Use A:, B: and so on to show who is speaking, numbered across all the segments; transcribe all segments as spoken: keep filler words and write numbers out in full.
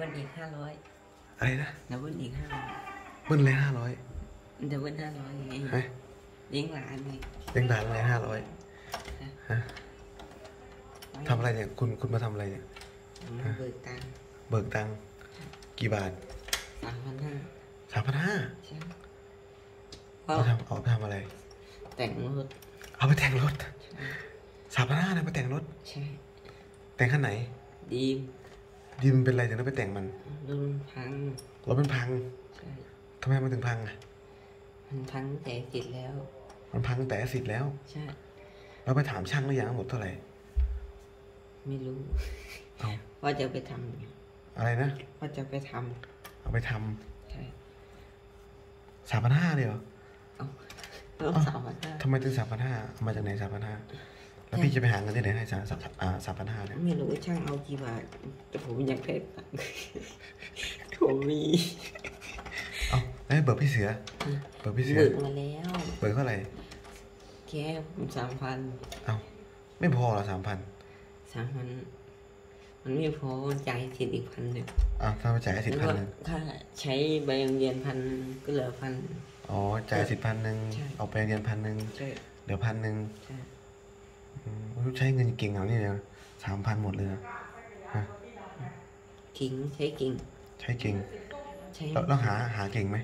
A: บิ้ลอีกห้าร้อย
B: อะไรนะ
A: ดับเบิ้ลอีกห้าร้อย
B: เบิ้ลเลยห้าร้อย
A: ดับเบิ้ลห้าร้อยไงเลี้ยงหลานไง
B: เลี้ยงหลานเลยห้าร้อยฮะทำอะไรเนี่ยคุณคุณมาทำอะไรเนี่ย
A: เบิกตังค์
B: เบิกตังค์กี่บาท
A: สามพันห้า
B: สามพันห้า
A: ใช่
B: เอาทำเอาไปทำอะไร
A: แต่งรถ
B: เอาไปแต่งรถสามพันห้านะไปแต่งรถ
A: ใช่
B: แต่งขั้นไหน
A: ดีม
B: ดีมเป็นไรถึงต้องไปแต่งมัน
A: รถมันพัง
B: รถมันพัง
A: ใช่
B: ทำไมมันถึงพังอ่ะ
A: มันพังแต่ติดแล้ว
B: มันพังแต่สิทธิ์แล้ว
A: ใช่
B: เราไปถามช่างหรือยังหมดเท่าไหร่
A: ไม่รู้
B: เอา
A: ว่าจะไปทำ
B: อะไรนะ
A: ว่าจะไปทำ
B: เอาไปทำ
A: ใช่
B: สามพันห้าเลยเหรอ
A: เอาต้องสามพันห้า
B: ทำไมถึงสามพันห้ามาจากไหนสามพันห้าแล้วพี่จะไปหาเงินที่ไหนให้สามอ่าสามพันห้าเนี่ย
A: ไม่รู้ช่างเอากี่บาทแต่ผมอยากได้ตังค์ผมมี
B: เอาแล้วเบิกพี่เสือเบิกพี่เสือ
A: เบิกมาแล้ว
B: เบิกเท่าไหร่
A: แค่ผมสามพัน
B: เอาไม่พอหรอสามพัน
A: สามพันมันไม่พอจ่ายสิทธิ์อีกพันหนึ่ง
B: อ่ะถ้าไปจ่ายสิทธิ์พันหนึ่ง
A: ถ้าใช้ใบเรียนพันก็เหลือพัน
B: อ๋อจ่ายสิทธิ์พันหนึ่งเอาไปเรียนพันหนึ่งเหลือพันหนึ่งใช้เงินเก่งเอานี่เลยสามพันหมดเลยนะฮะ
A: เก่งใช้เก่ง
B: ใช้เก่งแล้วหาหาเก่งไหม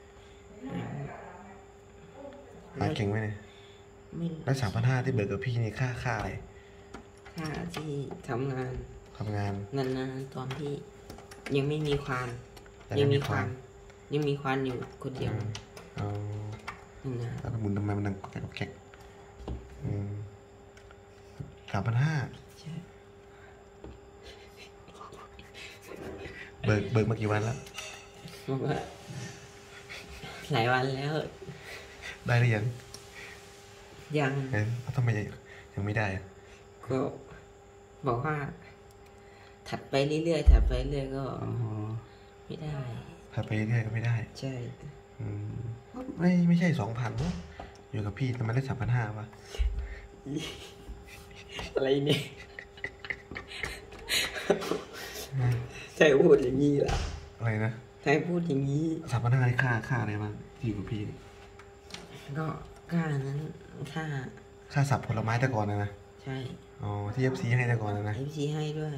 B: หาเก่งไหมเนี่ยแล้วสามพันห้าที่เบิกกับพี่นี่ค่าค่าอะไร
A: ค่าที่ทำงาน
B: ทำงาน
A: นานๆตอนที่ยังไม่มีควานยังมีควานยังมีควานอยู่คนเดียว
B: อ๋อแล้วก็หมุนทำไมมันดังแกะแกะสามพันห้าเบิกเบิกมากี่วันแล้ว
A: บอกว่าหลายวันแล้ว
B: ได้หรือยัง
A: ยัง
B: เอ๊ะทำไมยังไม่ได้
A: ก็บอกว่าถัดไปเรื่อยๆถัดไปเรื่อยก็ไม่ได้
B: ถัดไปเรื่อยก็ไม่ได้
A: ใช่
B: ไม่ไม่ใช่สองพันมั้งอยู่กับพี่ทำไมได้สามพันห้าวะ
A: อะไรเนี่ยใช่พูดอย่างนี้ล่ะ
B: อะไรนะ
A: ใช่พูดอย่างนี้
B: สามพันห้าค่าค่าอะไรบ้างที่อยู่กับพี่
A: ก็ค่านั้นค่า
B: ค่าสับผลไม้แต่ก่อนนะนะ
A: ใช่
B: อ๋อที่เอฟซีให้แต่ก่อนนะนะ
A: เอฟซีให้ด้วย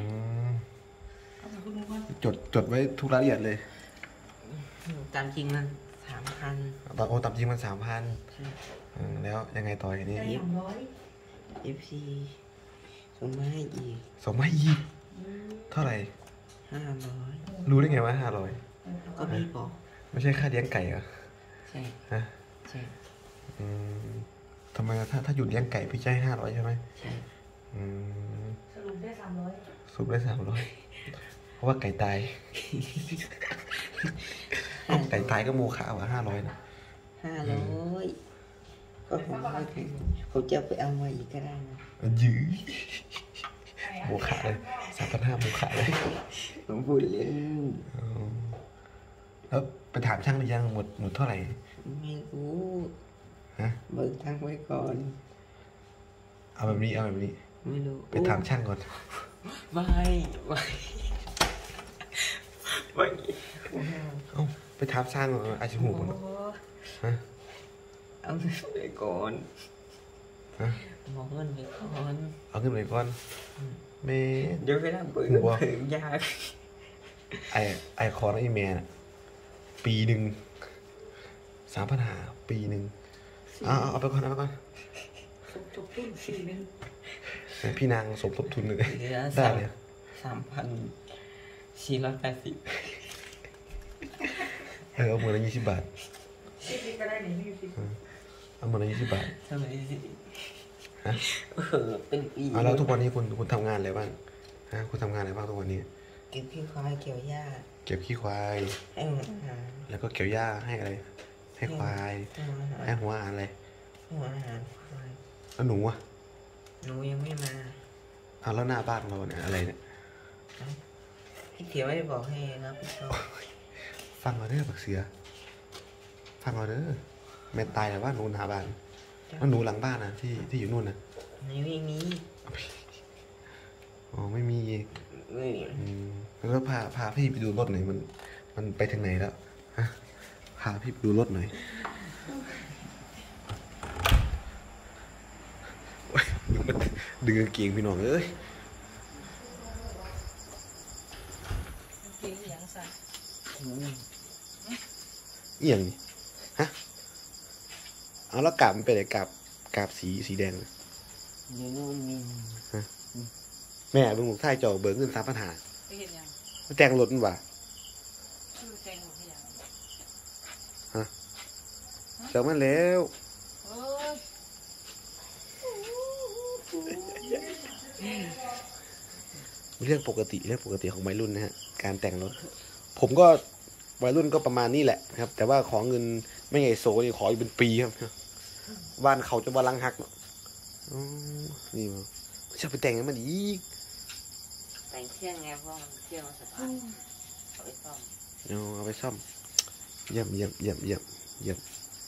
B: จดจดไว้ทุกรายละเอียดเลย
A: ตามจริงมันสามพัน
B: ตอนโอ้ตามจริงมันสามพันแล้วยังไงต่ออย่างนี้
A: เอฟซีส่งมาให้อีก
B: ส่งมาอีกเท่าไหร่
A: ห้าร้อย
B: รู้ได้ไงว่าห้าร้อย
A: ก็ไม่บอก
B: ไม่ใช่ค่าเลี้ยงไก่เหรอ
A: ใช่
B: ฮะ
A: ใช่
B: อืมทำไมถ้าถ้าหยุดเลี้ยงไก่พี่จะให้ห้าร้อยใช่ไหม
A: ใช่
B: อืม
C: สรุปได้สามร้อย
B: สรุปได้สามร้อยเพราะว่าไก่ตายไก่ตายก็โมฆะว่ะห้าร้อยนะ
A: ห้าร้อยก็ผมไม่ถึงผมจะไปเอามาอีกก็ได้นะ
B: ยื้อโมฆะเลยสามพันห้าโมฆะเลย
A: ผมพูดเล่น
B: แล้วไปถามช่างหรือยังหมดหมดเท่าไหร่
A: ไม่รู้
B: ฮะ
A: เบิกตังค์ไว้ก่อน
B: เอาแบบนี้เอาแบบนี้
A: ไม่รู้
B: ไปถามช่างก่อน
A: ไม่ไม่ไม่
B: เอาไปถามช่างอาชิหูก่อนฮะ
A: เอาเงินไปก่อน
B: ฮะ
A: เอาเงินไปก่อน
B: เอาเงินไปก่อนเม
A: เดี๋ยวไปนั่งเปิดเปิดยาก
B: ไอไอคอร์นไอแมนปีหนึ่งสามพันหาปีหนึ่งเอาเอาไปก่อนเอาไปก่อน
C: สมทบทุนปีนึง
B: พี่นางสมทบทุนเลย
A: ได้เลยสามพันสี่ร้อยแปดสิบ
B: เออเอาหมื่นละยี่สิบบาท
C: ก็ได้หนึ่งยี่สิบ
B: เอาหมื่นละยี่สิบบาท
A: ทำไมสิ
B: ฮะ
A: เป็นปี
B: เอาแล้วทุกวันนี้คุณคุณทำงานอะไรบ้างฮะคุณทำงานอะไรบ้างทุกวันนี้
A: เก็บขี้ควายเกี่ยวหญ้า
B: เก็บขี้ควาย
A: ให้หัวอาหาร
B: แล้วก็เกี่ยวหญ้าให้อะไรให้ควายให้หัวอาหารอะไร
A: หัวอาหารควาย
B: แล้วหนูอ่ะ
A: หนูยังไม่มา
B: เอาแล้วหน้าบ้านเราเนี่ยอะไรเนี่ย
A: พี่เขียวไม่ได้บอกให้ครับพี่ชอบ
B: ฟังเอาเด้อบักเสือฟังเอาเด้อแม่ตายแต่ว่าหนูหน้าบ้านแล้วหนูหลังบ้านนะที่ที่อยู่นู่นนะ
A: ไม่มี
B: อ๋อไม่มีแล้วก็พาพาพี่ไปดูรถหน่อยมัน มันไปถึงไหนแล้วฮะพาพี่ไปดูรถหน่อยมันดึงกางเกงพี่น้องเอ้ยเอียงนี่ฮะเอาแล้วกาบมันไปไหนกาบกาบสีสีแดงนี่นู่นนี่ฮะแม่ลุงหมูไทยจ่อเบิกเงินสามปัญหาแจงรถมันว่ะฮะเจ้ามันแล้วเรื่องปกติเรื่องปกติของวัยรุ่นนะฮะการแต่งรถผมก็วัยรุ่นก็ประมาณนี้แหละครับแต่ว่าขอเงินไม่ไงโซ่นี่ขออยู่เป็นปีครับบ้านเขาจะว่าลังหักเนาะนี่มั้งจะไปแต่งให้มันอีก
A: แต่งเที่ยงไงเพราะมันเที่ยงสบายเอาไปซ่อม
B: เอาไปซ่อมเยี่ยมเยี่ยมเยี่ยมเยี่ยมเยี่ยม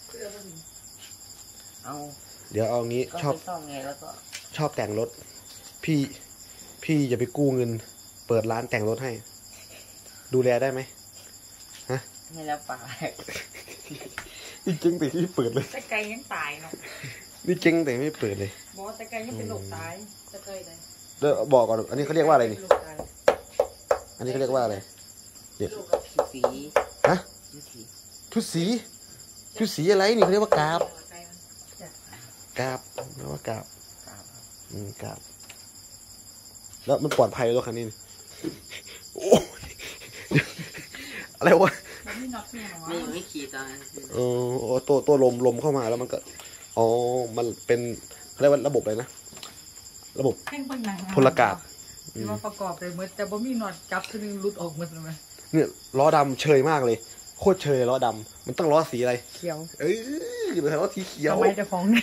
A: เอา
B: เดี๋ยวเอางี้ชอบ
A: ซ่อมไงแล้วก็
B: ชอบแต่งรถพี่พี่อย่าไปกู้เงินเปิดร้านแต่งรถให้ดูแลได้ไหมฮะ
A: ไม่แล้วป่า
B: นี่จริงแต่ที่เปิดเลย
C: แต่ไก่ยังตายเนาะ
B: นี่จริงแต่ไม่เปิดเลย
C: บอกแต่ไก่ยังเป็นโรคตายแต่ไก่เลย
B: เดี๋ยวบอกก่อนอันนี้เขาเรียกว่าอะไรนี่อันนี้เขาเรียกว่าอะไร
A: เดี๋ยวสี
B: ฮะชุดสีชุดสีอะไรนี่เขาเรียกว่ากาบกาบเรียกว่ากาบอืมกาบแล้วมันปลอดภัยรถคันนี้โอ้อะไรวะ
A: ไม่ไม่ขี่ตอน
B: เออตัวตัวลมลมเข้ามาแล้วมันก็อ๋อมันเป็นเรียกว่าระบบอะไรนะระบบพลอากาศ
C: มาประกอบเลยเหมือนแต่บ่มีน็อตจับทีนึงหลุดออกหมดเลย
B: เนี่ยล้อดำเชยมากเลยโคตรเชยล้อดำมันต้องล้อสีอะไร
C: เขียว
B: เอ้ยอย่าไปล้อสีเขียว
C: ทำไมจะของเนี่ย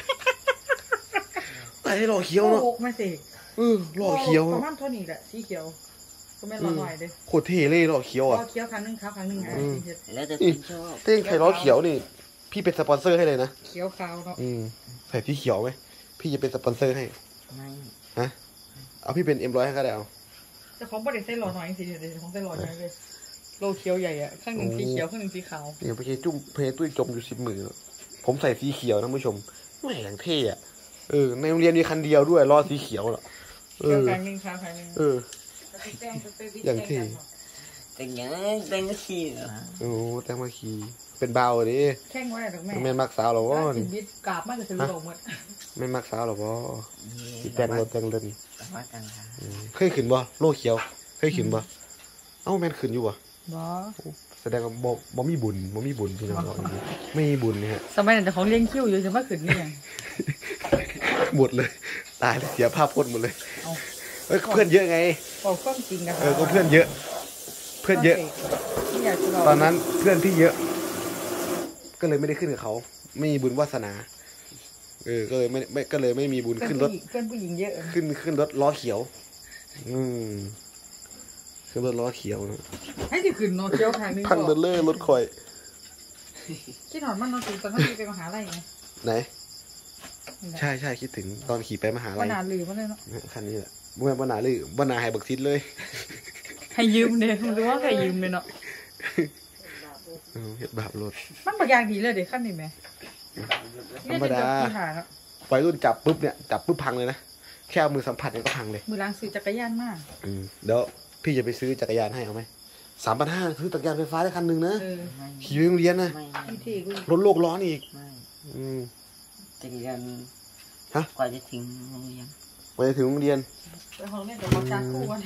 B: ไอ้ล้อเขียวเนาะ
C: โอ้ไม่สิ
B: เออล้อเขียว
C: ประมาณเท่านี้แหละสีเขียวก็ไม่ล้อหน่อยเลย
B: โคตรเท่เลยล้อเขียวอ่ะ
C: ล้อเขียวครั้งนึงครับครั้งนึง
A: แล้วแต่พี่ชอบ
B: เต้นใครล้อเขียวนี่พี่เป็นสปอนเซอร์ให้เลยนะ
C: เขียวขาวเนาะ
B: อืมใส่ที่เขียวไหมพี่จะเป็นสปอนเซอร์ให้
A: ไม่
B: ฮะเอาพี่เป็นเอ็มร้อยให้ก็ได้เอา
C: แต่ของประเด็นเส้นหล่อหน่อยสิเดี๋ยวของเส้นหล่อใหญ่เลยโลเขียวใหญ่อะข้างหนึ่งสีเขียวข้างหนึ่งสีขาว
B: เนี่ยไปเจจุ่มเพตุ้ยจมอยู่สิบมือผมใส่สีเขียวนะผู้ชมแหมอย่างเท่อะเออในโรงเรียนมีคันเดียวด้วยล้อสีเขียวหรอ
C: เขียวแข็งหนึ่งขาวแข็งหนึ่ง
B: เอออย่างเท่
A: แต่ยังแต่งก็ขี่เหรอ
B: โอ้แต่งมาขี่เป็นเบาดิ
C: แข่งไว้หรอกแม่
B: แม่มักสาวหรอวะ
C: นี่กราบมันจะถึงลงหมด
B: ไม่มักสาวหรอวะแต่งรถแต่งเล่นเคยขึ้นบ่โลเขียวเคยขึ้นบ่เอ้าแม่นขึ้นอยู่บ่
C: บ่
B: แสดงว่าบ่บ่มีบุญบ่มีบุญพี่น้องไม่มีบุญนี่ฮะ
C: สมัยนั้นแต่ของเลี้ยงคิ้วอยู่จะมาขึ้นนี่ยัง
B: หมดเลยตายเสียภาพพจน์หมดเลยเอ้ยเพื่อนเยอะไง
C: บอกความจริงนะ
B: เออก็เพื่อนเยอะเพื่อนเยอะตอนนั้นเพื่อนพี่เยอะก็เลยไม่ได้ขึ้นกับเขาไม่มีบุญวาสนาเออก็เลยไม่ไม่ก็เลยไม่มีบุญขึ้นรถ
C: เพื่อนผู้หญิงเยอะ
B: ขึ้นขึ้นรถล้อเขียวอืมขึ้นรถล้อเขียวนะ
C: ให้ที่ขึ้นนอเขียวทางนึง
B: พังเบลเลอร์รถคอย
C: คิดถอนมันนอถึงตอนนั้นไปมหาลัยไง
B: ไหนใช่ใช่คิดถึงตอนขี่ไปมหาลัย
C: บรรณาลือมาเลยเนาะ
B: คันนี้แหละเมื่อบรรณาลือบรรณาให้บักทิศเลย
C: ให้ยืมเนี่ยมันรู้ว่าใครยืมเลยเนาะ
B: เห็ดบาปรถ
C: มันบางอย่างดีเลยเด็กขั้นนี้ไหม
B: ธรรมดาไฟรุ่นจับปุ๊บเนี่ยจับปุ๊บพังเลยนะแค่มือสัมผัสเนี่ยก็พังเลย
C: มือล้างซื้อจักรยานมาก
B: เดี๋ยวพี่จะไปซื้อจักรยานให้เอาไหมสามพันห้าซื้อจักรยานไฟฟ้าได้คันหนึ่งนะขี่ไปโรงเรียนนะรถโลกร้อนอีก
A: จักรยาน
B: ฮะ
A: กว่าจะถึงโรงเรียน
B: กว่าจะถึงโรงเรียน
C: ไปห้องเรียนกับพ่อจ้าคู่กัน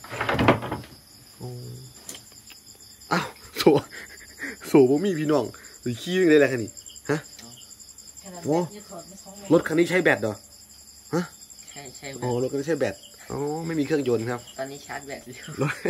B: อ้าวโสโสบ่มีพี่น้องหรือขี้อะไรกันนี่ฮะโอ้รถคันนี้ใช้แบตเหรอฮะ
A: ใช่ใช่
B: อ๋อรถคันนี้ใช้แบตอ๋อไม่มีเครื่องยนต์ครับ
A: ตอนนี้ชาร์จแบตอยู่
B: รถ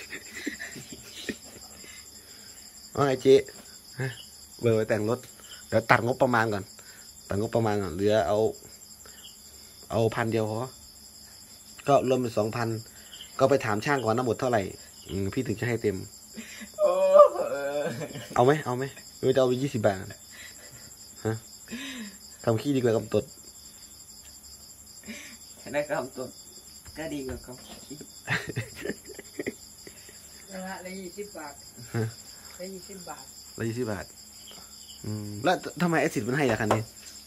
B: ว่าไงเจ๊ฮะเบอร์ไว้แต่งรถเดี๋ยวตัดงบประมาณก่อนตัดงบประมาณก่อนเหลือเอาเอาพันเดียวพอก็รวมเป็นสองพันก็ไปถามช่างก่อนนะหมดเท่าไหร่พี่ถึงจะให้เต็มเอาไหมเอาไหมหรือจะเอาไปยี่สิบบาทฮะทำขี้ดีกว่ากำตด
A: ถ้าได้กำตดก็ดีกว่ากำขี้
C: ละละยี่สิบบาทละยี่สิบบาท
B: ร้อยยี่สิบบาทอืมแล้วทำไมไอซิดมันให้อะคันนี้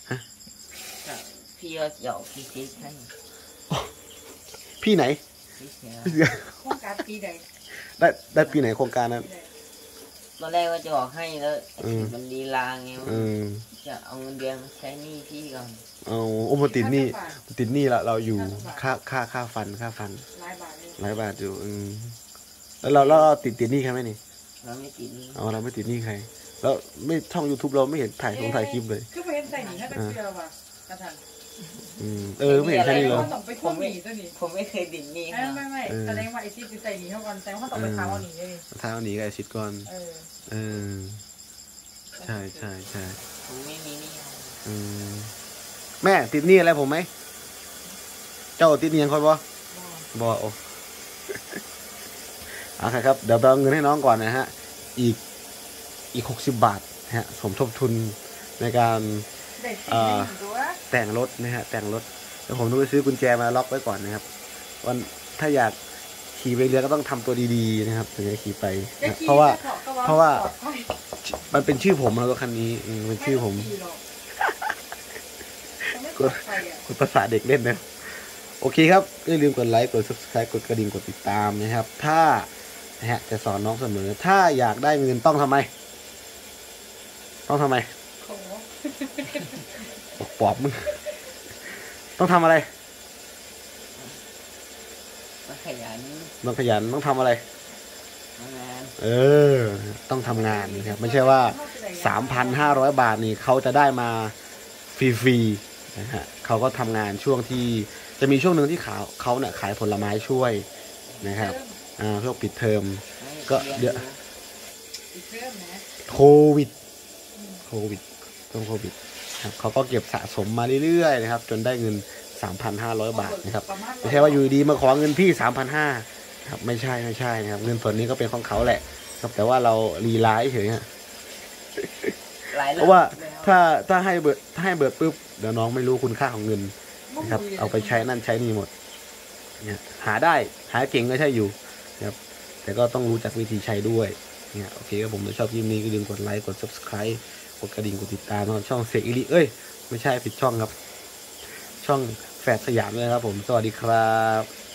A: พี่ก็หยอกพี่ซิกให้
B: พี่ไหน
A: พี่เสีย
B: พี่เสือ
C: โครงการปีใด
B: ได้ได้ปีไหนโครงการนั้น
C: ปีใด
A: ตอนแรกว่าจะบอกให้แล้วไอ้
B: อืม
A: มันลีลาไงว่า
B: อืม
A: จะเอาเงินเดือนมาใช้หนี้พี่ก่อน
B: เอาโอ้มาติดหนี่ติดหนี่ละเราอยู่ค่าค่าค่าฟันค่าฟัน
C: หลายบาทเลย
B: หลายบาทอยู่อืมแล้วเราแล้วเราติดติดหนี่ใครไหมนี่
A: เราไม่ติดหนี้
B: เอาเราไม่ติดหนี่ใคร แล้วไม่ช่อง YouTube เราไม่เห็นถ่ายของถ่ายคลิปเลย
C: คือไปเห็นใส่หนีให้เป็นเชื่อว่ะกระทัน
B: อืมเออไม่เห็นแค่นี้เลย
C: เขาต้องไปทวงหนีตัวนี้
A: ผมไม่เคยติดหนี้
C: ไม่
A: ครับ
C: ไม่ไม่แสดงว่าไอ้ที่ใส่หนีเขาก่อนแสดงว่าเขาต้องไปเท้าเอาหนีเลย
B: ท้าเอาหนีกับไอซิดก่อน
C: เออ
B: เออใช่ใช่ใช่
A: ผมไม่มีหนี้ครับ
B: อืมแม่ติดหนี่อะไรผมไหมเจ้าติดหนี่ยังคอยบ่บ่โอ้ เอาครับเดี๋ยวไปเอาเงินให้น้องก่อนนะฮะอีกอีกหกสิบบาทนะฮะสมทบทุนในการ
C: ได้สิ
B: อ่า
C: ตัว
B: แต่งรถนะฮะแต่งรถเดี๋ยวผมต้องไปซื้อกุญแจมาล็อกไว้ก่อนนะครับวันถ้าอยากขี่ไปเรือก็ต้องทำตัวดีๆนะครับถึงจะขี่ไปนะเพราะว่า เพราะว่า มันเป็นชื่อผมแล้วรถคันนี้อืมเป็นชื่อผมกดกดภาษาเด็กเล่นนะโอเคครับอย่าลืมกดไลค์กด subscribe กดกระดิ่งกดติดตามนะครับ ถ้านะฮะจะสอนน้องเสมอ ถ้าอยากได้เงินต้องทำไม ต้องทำไมบอกปอบมึงต้องทำอะไร
A: มาขยัน
B: ต้องขยันต้องทำอะไร
A: ทำงาน
B: เออ ต้องทำงานนะครับไม่ใช่ว่าสามพันห้าร้อยบาทนี่เขาจะได้มาฟรีๆนะฮะเขาก็ทำงานช่วงที่จะมีช่วงหนึ่งที่เขาเขาเนี่ยขายผลไม้ช่วยนะครับอ่าช่วงปิดเทอม ก็เดี๋ยว
C: อีกเรื่องนะ
B: โควิดโควิดช่วงโควิดครับเขาก็เก็บสะสมมาเรื่อยๆนะครับ จนได้เงิน สามพันห้าร้อย บาทนะครับไม่ใช่ว่าอยู่ดีมาขอเงินพี่ สามพันห้าร้อย ครับไม่ใช่ไม่ใช่นะครับเงินส่วนนี้ก็เป็นของเขาแหละครับแต่ว่าเราลีลาเฉยๆฮะ
A: หลาย
B: เพราะว่าถ้าถ้าให้เบิร์ดถ้าให้เบิร์ดปุ๊บเดี๋ยวน้องไม่รู้คุณค่าของเงินนะครับเอาไปใช้นั่นใช้นี่หมดเนี่ยหาได้หาเก่งก็ใช่อยู่นะครับแต่ก็ต้องรู้จักวิธีใช้ด้วยเนี่ยโอเคครับผมถ้าชอบคลิปนี้ก็อย่าลืมกดไลค์กด subscribe กดกระดิ่งกดติดตามนะครับช่องเสกอิริเอ้ยไม่ใช่ผิดช่องครับช่องแฝดสยามด้วยนะครับผมสวัสดีครับ